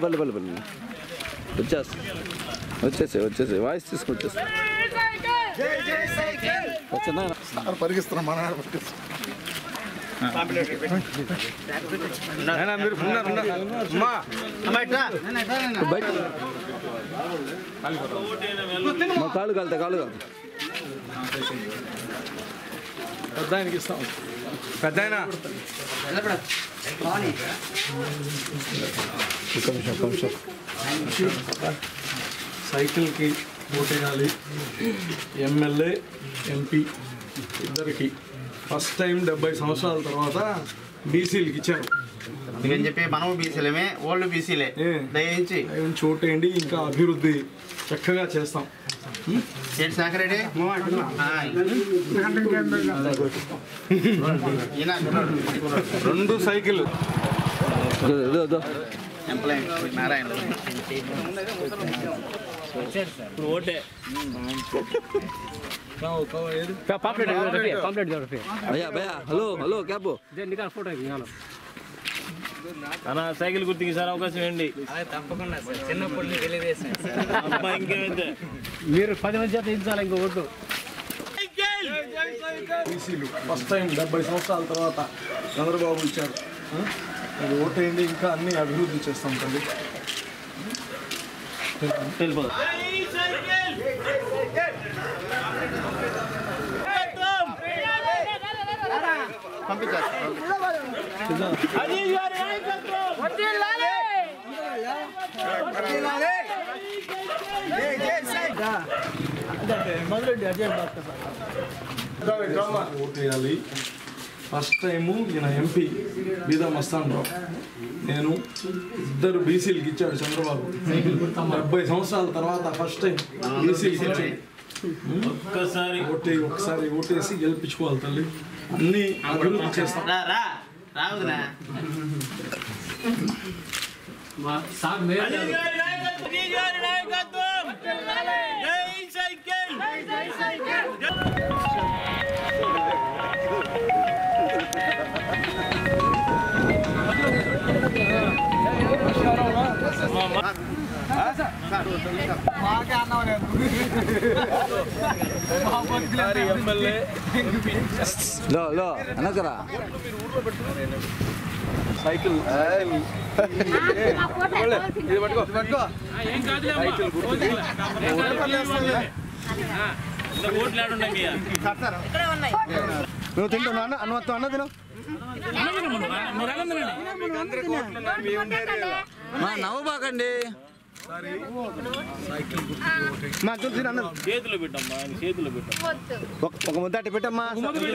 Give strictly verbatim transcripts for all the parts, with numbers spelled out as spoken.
పల్లి పల్లి పల్లి వచ్చేస్తా వచ్చేసి వచ్చేసి వాయిస్ తీసుకొచ్చేస్తా సార్ పరిగిస్తున్నాం మన మా కాళ్ళు కలుతా కాళ్ళు కాదు పెద్ద ఆయనకి ఇస్తాం పెద్ద ఆయన సైకిల్కి ఓటేయాలి ఎమ్మెల్యే ఎంపీ ఇద్దరికి ఫస్ట్ టైం డెబ్బై సంవత్సరాల తర్వాత బీసీలకి ఇచ్చారు అని చెప్పి మనం బీసీలమే ఓల్డ్ బీసీలే దయించి ఓటేయండి ఇంకా అభివృద్ధి చక్కగా చేస్తాం సాకరెడ్డి రెండు సైకిల్ నారాయణ ఓటే భయ్యా భయ్యా హలో హలో క్యాబ్ ఫోటో అన్న సైకిల్ గుర్తికి సార్ అవకాశం ఏంటి తప్పకుండా చిన్నప్పటి నుంచి తెలియజేసాను ఇంకేమైతే మీరు పది మంది చేత ఇచ్చాలి ఇంకో ఓటు బీసీలు ఫస్ట్ టైం డెబ్బై సంవత్సరాల తర్వాత చంద్రబాబు ఇచ్చారు అది ఓటేయండి ఇంకా అన్ని అభివృద్ధి చేస్తాం తల్లి తెలిపదు ఓటేయాలి ఫస్ట్ టైము ఈయన ఎంపీ బీదా మస్తాన్ రావు నేను ఇద్దరు బీసీలకి ఇచ్చాడు చంద్రబాబు డెబ్బై సంవత్సరాల తర్వాత ఫస్ట్ టైం బీసీలకి ఇచ్చాడు ఒక్కసారి ఓటే ఒకసారి ఓటేసి గెలిపించుకోవాలి తల్లి అన్ని అభివృద్ధి చేస్తాం రావునా లో లో అనకరా సైకిల్ నువ్వు తింటున్నా అన్న అన్న తిను నవ్వబాకండి చేతిలో పెట్టమ్మా చేతిలో పెట్టమ్మా ఒక ముద్ద అట్టి పెట్టమ్మా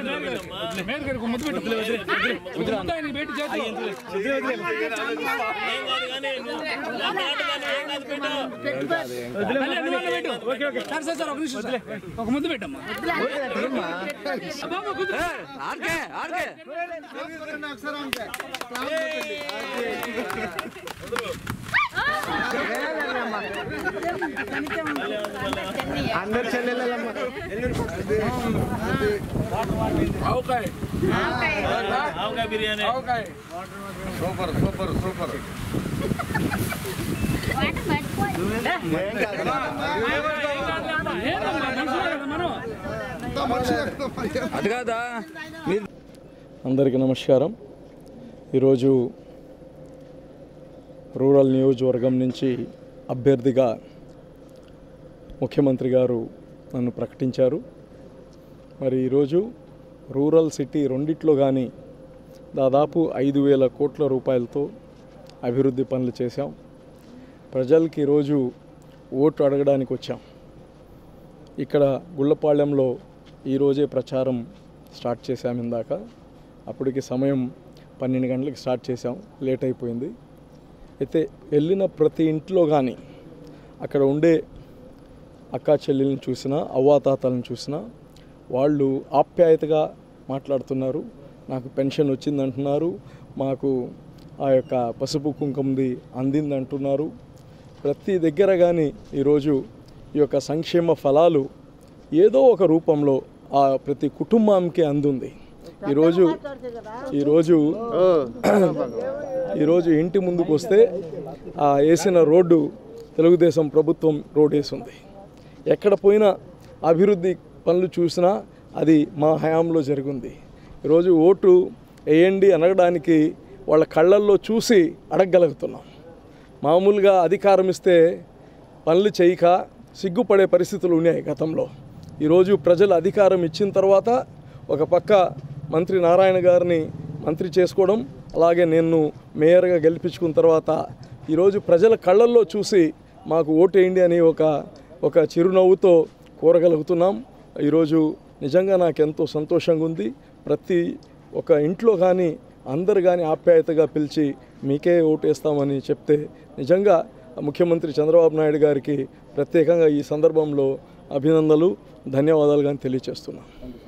ఒక ముద్దు పెట్టమ్మా ఆర్కే ఆర్కే అందరు చెల్లెళ్ళమ్మా avakaya biryani super super super అది కాదా అందరికీ నమస్కారం. ఈరోజు రూరల్ నియోజకవర్గం నుంచి అభ్యర్థిగా ముఖ్యమంత్రి గారు నన్ను ప్రకటించారు. మరి ఈరోజు రూరల్ సిటీ రెండిట్లో కానీ దాదాపు ఐదు వేల కోట్ల రూపాయలతో అభివృద్ధి పనులు చేశాం. ప్రజలకి ఈరోజు ఓటు అడగడానికి వచ్చాం. ఇక్కడ గుళ్ళపాళ్యంలో ఈరోజే ప్రచారం స్టార్ట్ చేశాం. ఇందాక అప్పటికి సమయం పన్నెండు గంటలకు స్టార్ట్ చేశాం, లేట్ అయిపోయింది. అయితే వెళ్ళిన ప్రతి ఇంట్లో కానీ అక్కడ ఉండే అక్కా చెల్లెలను చూసినా అవ్వాతాతలను చూసినా వాళ్ళు ఆప్యాయతగా మాట్లాడుతున్నారు. నాకు పెన్షన్ వచ్చిందంటున్నారు, మాకు ఆ యొక్క పసుపు కుంకుమది అందిందంటున్నారు. ప్రతి దగ్గర కానీ ఈరోజు ఈ యొక్క సంక్షేమ ఫలాలు ఏదో ఒక రూపంలో ఆ ప్రతి కుటుంబానికి అందుంది. ఈరోజు ఈరోజు ఈరోజు ఇంటి ముందుకు వస్తే ఆ వేసిన రోడ్డు తెలుగుదేశం ప్రభుత్వం రోడ్ వేసింది. ఎక్కడ పోయినా అభివృద్ధి పనులు చూసినా అది మా హయాంలో జరిగింది. ఈరోజు ఓటు వేయండి అనడానికి వాళ్ళ కళ్ళల్లో చూసి అడగగలుగుతున్నాం. మామూలుగా అధికారం ఇస్తే పనులు చేయక సిగ్గుపడే పరిస్థితులు ఉన్నాయి గతంలో. ఈరోజు ప్రజలు అధికారం ఇచ్చిన తర్వాత ఒక పక్క మంత్రి నారాయణ గారిని మంత్రి చేసుకోవడం, అలాగే నేను మేయర్గా గెలిపించుకున్న తర్వాత ఈరోజు ప్రజల కళ్ళల్లో చూసి మాకు ఓటేయండి అని ఒక ఒక చిరునవ్వుతో కోరగలుగుతున్నాం. ఈరోజు నిజంగా నాకు ఎంతో సంతోషంగా ఉంది. ప్రతి ఒక ఇంట్లో కానీ అందరు కానీ ఆప్యాయతగా పిలిచి మీకే ఓటేస్తామని చెప్తే నిజంగా ముఖ్యమంత్రి చంద్రబాబు నాయుడు గారికి ప్రత్యేకంగా ఈ సందర్భంలో అభినందనలు, ధన్యవాదాలు కానీ తెలియజేస్తున్నాను.